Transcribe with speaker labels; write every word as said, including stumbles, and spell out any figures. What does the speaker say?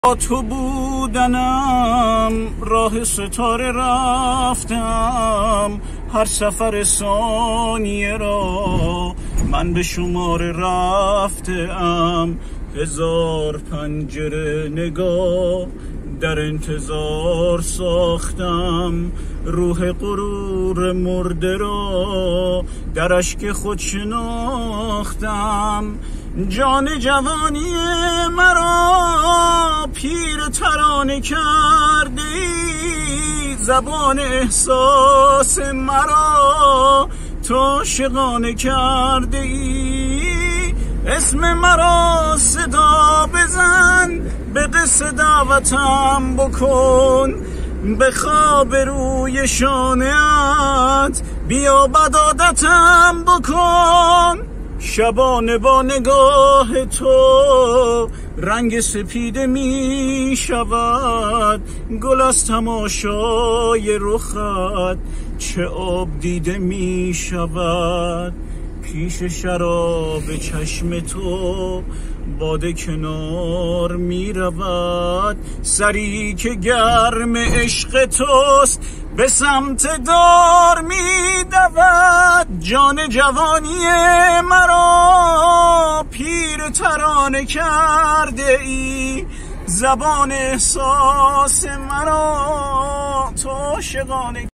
Speaker 1: با تو بودنم راه ستاره رفتم، هر سفر ثانیه را من به شماره رفتم. هزار پنجره نگاه در انتظار ساختم، روح غرور مرده را در اشک خود شناختم. جان جوانی مرا پیر ترانه کرده ای، زبان احساس مرا تو عاشقانه کرده ای. اسم مرا صدا بزن، به قصه دعوتم بکن، به خواب روی شانه‌ات بیا بدادتم بکن. شبانه با نگاه تو رنگ سپیده می شود، گل از تماشای رخت چه آب دیده می شود. پیش شراب چشم تو باده کنار می رود، سری که گرم عشق توست به سمت دار می دود. جان جوانی مرا پیر ترانه کرده ای، زبان احساس مرا تو عاشقانه